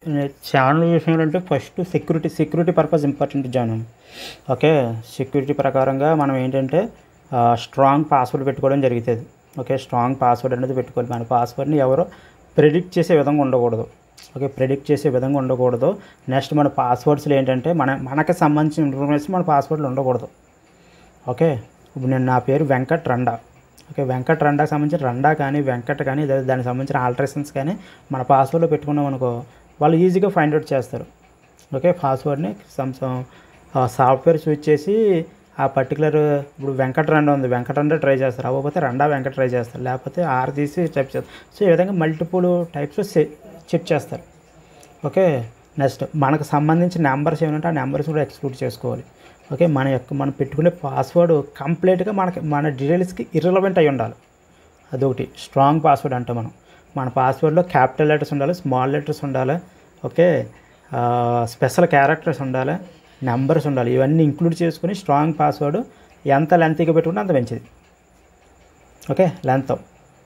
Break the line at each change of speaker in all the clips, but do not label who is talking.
Channel విషయంలో అంటే first security purpose important జాను. ఓకే, సెక్యూరిటీ ప్రకారంగా మనం ఏంటంటే స్ట్రాంగ్ పాస్వర్డ్ పెట్టుకోవడం జరుగుతుంది. ఓకే, స్ట్రాంగ్ పాస్వర్డ్ అనేది పెట్టుకోవాలి. మన పాస్వర్డ్ని ఎవరో ప్రెడిక్ట్ చేసే విధంగా ఉండకూడదు. ఓకే, ప్రెడిక్ట్ చేసే విధంగా ఉండకూడదు. నెక్స్ట్ మన పాస్వర్డ్స్లో ఏంటంటే మనకి సంబంధించిన ఇన్ఫర్మేషన్ మన పాస్వర్డ్లో ఉండకూడదు. ఓకే, ఇప్పుడు నా పేరు వెంకట్ రండా. ఓకే, వెంకట్ రండాకి సంబంధించిన రండా కానీ వెంకట్ కానీ దానికి సంబంధించిన ఆల్టరేషన్స్ కానీ మన పాస్వర్డ్లో పెట్టుకున్నాం అనుకో, వాళ్ళు ఈజీగా ఫైండ్ అవుట్ చేస్తారు. ఓకే, పాస్వర్డ్ని సాఫ్ట్వేర్ స్విచ్ చేసి ఆ పర్టికులర్ ఇప్పుడు వెంకట రండా ఉంది, వెంకట రండా ట్రై చేస్తారు, అవ్వకపోతే రండా వెంకట ట్రై చేస్తారు, లేకపోతే ఆర్ తీసి టైప్ చేస్తారు. సో ఈ విధంగా మల్టిపుల్ టైప్స్ చెక్ చేస్తారు. ఓకే, నెక్స్ట్ మనకు సంబంధించిన నెంబర్స్ ఏమంటే ఆ నెంబర్స్ కూడా ఎక్స్క్లూడ్ చేసుకోవాలి. ఓకే, మనం పెట్టుకునే పాస్వర్డ్ కంప్లీట్గా మన డీటెయిల్స్కి ఇర్రెలవెంట్ అయి ఉండాలి. అదొకటి స్ట్రాంగ్ పాస్వర్డ్ అంటే మన పాస్వర్డ్లో క్యాపిటల్ లెటర్స్ ఉండాలి, స్మాల్ లెటర్స్ ఉండాలి. ఓకే, స్పెషల్ క్యారెక్టర్స్ ఉండాలి, నెంబర్స్ ఉండాలి. ఇవన్నీ ఇంక్లూడ్ చేసుకుని స్ట్రాంగ్ పాస్వర్డ్ ఎంత లెంత్గా పెట్టుకుంటే అంత మంచిది. Okay, length.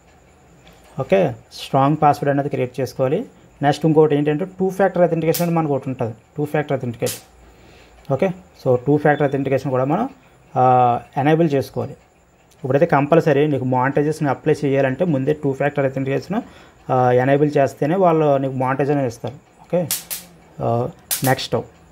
Okay, strong password అనేది క్రియేట్ చేసుకోవాలి. నెక్స్ట్ ఇంకోటి ఏంటంటే 2 ఫ్యాక్టర్ అథెంటికేషన్ మనకు ఒకటి ఉంటుంది, 2 factor authentication. Okay, so 2 factor authentication కూడా మనం ఎనేబుల్ చేసుకోవాలి. ఇప్పుడైతే కంపల్సరీ నీకు మానిటైజేషన్ అప్లై చేయాలంటే ముందే 2 ఫ్యాక్టర్ అథెంటికేషన్ ఎనేబుల్ చేస్తేనే వాళ్ళు నీకు మానిటైజేషన్ ఇస్తారు. Okay, next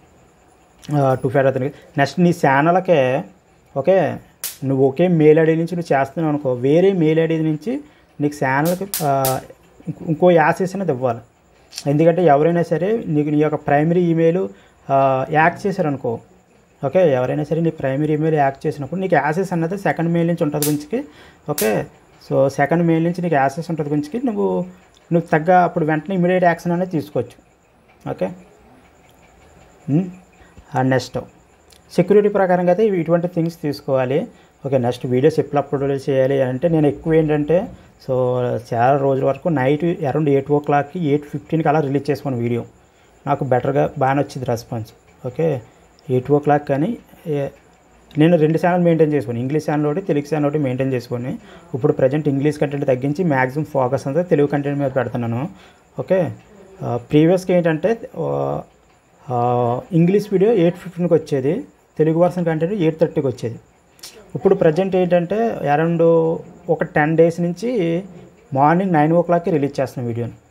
2 factor authentication. Next నీ ఛానల్కే ఓకే నువ్వు ఒకే మెయిల్ ఐడి నుంచి నువ్వు చేస్తున్నావు అనుకో, వేరే మెయిల్ ఐడి నుంచి నీకు ఛానల్కి ఇంకో యాక్సెస్ అనేది ఇవ్వాలి. ఎందుకంటే ఎవరైనా సరే నీకు నీ యొక్క ప్రైమరీ ఈమెయిల్ యాక్ట్ చేశారనుకో, ఓకే, ఎవరైనా సరే నీ ప్రైమరీ ఈమెయిల్ యాక్ట్ చేసినప్పుడు నీకు యాక్సెస్ అన్నది సెకండ్ మెయిల్ నుంచి ఉంటుంది గురించి. ఓకే, సో సెకండ్ మెయిల్ నుంచి నీకు యాక్సెస్ ఉంటుంది గురించి నువ్వు తగ్గ అప్పుడు వెంటనే ఇమీడియట్ యాక్షన్ అనేది తీసుకోవచ్చు. ఓకే, నెక్స్ట్ సెక్యూరిటీ ప్రకారంగా అయితే ఇటువంటి థింగ్స్ తీసుకోవాలి. ఓకే, నెక్స్ట్ వీడియోస్ ఎప్పుడు అప్లోడ్ చేయాలి అంటే నేను ఎక్కువ ఏంటంటే సో చాలా రోజుల వరకు నైట్ అరౌండ్ 8 o'clockకి 8:15కి అలా రిలీజ్ చేసుకోను వీడియో. నాకు బెటర్గా బాగానే వచ్చింది రెస్పాన్స్. ఓకే, 8 o'clock కానీ నేను 2 ఛానల్ మెయింటైన్ చేసుకుని, ఇంగ్లీష్ ఛానల్ ఒకటి తెలుగు ఛానల్ ఒకటి మెయింటైన్ చేసుకొని ఇప్పుడు ప్రజెంట్ ఇంగ్లీష్ కంటెంట్ తగ్గించి మ్యాక్సిమం ఫోకస్ అంతా తెలుగు కంటెంట్ మీద పెడుతున్నాను. ఓకే, ప్రీవియస్గా ఏంటంటే ఇంగ్లీష్ వీడియో 8:15కి వచ్చేది, తెలుగు వర్షన్ కంటెంట్ 8:30కి వచ్చేది. ఇప్పుడు ప్రజెంట్ ఏంటంటే అరౌండ్ ఒక 10 days నుంచి మార్నింగ్ 9 o'clockకి రిలీజ్ చేస్తున్నాను వీడియోని.